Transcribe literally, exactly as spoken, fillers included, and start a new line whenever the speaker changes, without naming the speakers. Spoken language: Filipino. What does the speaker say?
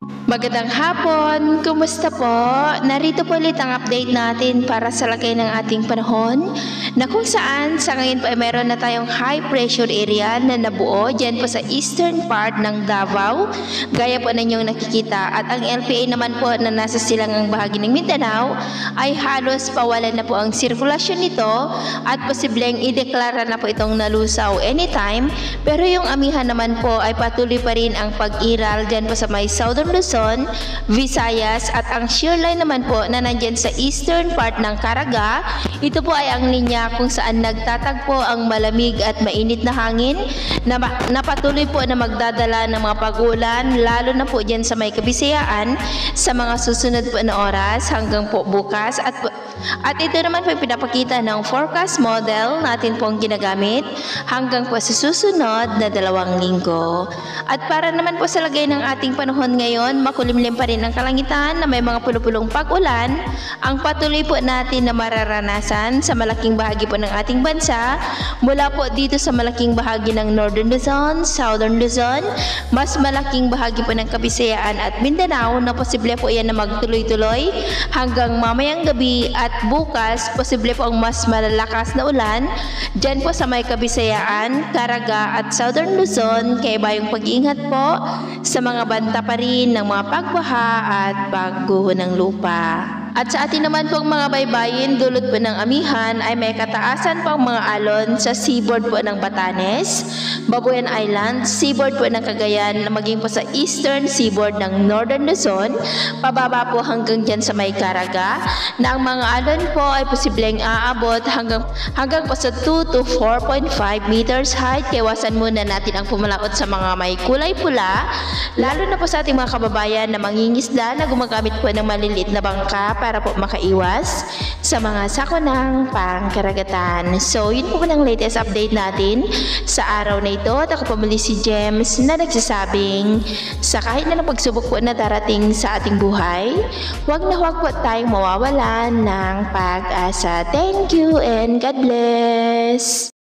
Magandang hapon! Kumusta po? Narito po ulit ang update natin para sa lagay ng ating panahon na kung saan sa ngayon po ay meron na tayong high pressure area na nabuo dyan po sa eastern part ng Davao gaya po ninyong nakikita, at ang L P A naman po na nasa silangang bahagi ng Mindanao ay halos pawalan na po ang sirkulasyon nito at posibleng ideklara na po itong nalusaw anytime, pero yung amihan naman po ay patuloy pa rin ang pag-iral dyan po sa may southern Luzon, Visayas, at ang shear line naman po na nandyan sa eastern part ng Caraga. Ito po ay ang linya kung saan nagtatagpo ang malamig at mainit na hangin na, na patuloy po na magdadala ng mga pag-ulan, lalo na po dyan sa may Kabisayaan sa mga susunod po na oras hanggang po bukas. At, at ito naman po pinapakita ng forecast model natin pong ginagamit hanggang po sa susunod na dalawang linggo. At para naman po sa lagay ng ating panahon ngayon, makulimlim pa rin ang kalangitan na may mga pulupulong pag-ulan ang patuloy po natin na mararanasan sa malaking bahagi po ng ating bansa, mula po dito sa malaking bahagi ng Northern Luzon, Southern Luzon, mas malaking bahagi po ng Kabisayaan at Mindanao na posible po yan na magtuloy-tuloy hanggang mamayang gabi, at bukas posible po ang mas malalakas na ulan dyan po sa may Kabisayaan, Caraga at Southern Luzon, kaya bayong pag-iingat po sa mga banta pa rin ng mga pagbaha at pagguho ng lupa. At sa atin naman pong mga baybayin, dulot po ng amihan ay may kataasan pang mga alon sa seaboard po ng Batanes, Babuyan Island, seaboard po ng Cagayan, maging po sa eastern seaboard ng Northern Luzon, pababa po hanggang dyan sa may Caraga, na ang mga alon po ay posibleng aabot hanggang, hanggang po sa two to four point five meters height. Kaiwasan muna natin ang pumalaot sa mga may kulay pula, lalo na po sa ating mga kababayan na mangingisda na gumagamit po ng maliliit na bangka para po makaiwas sa mga sakunang pangkaragatan. So, yun po ng latest update natin sa araw na ito. At ako po muli si James na nagsasabing sa kahit na ng pagsubok po na darating sa ating buhay, huwag na huwag po tayong mawawalan ng pag-asa. Thank you and God bless!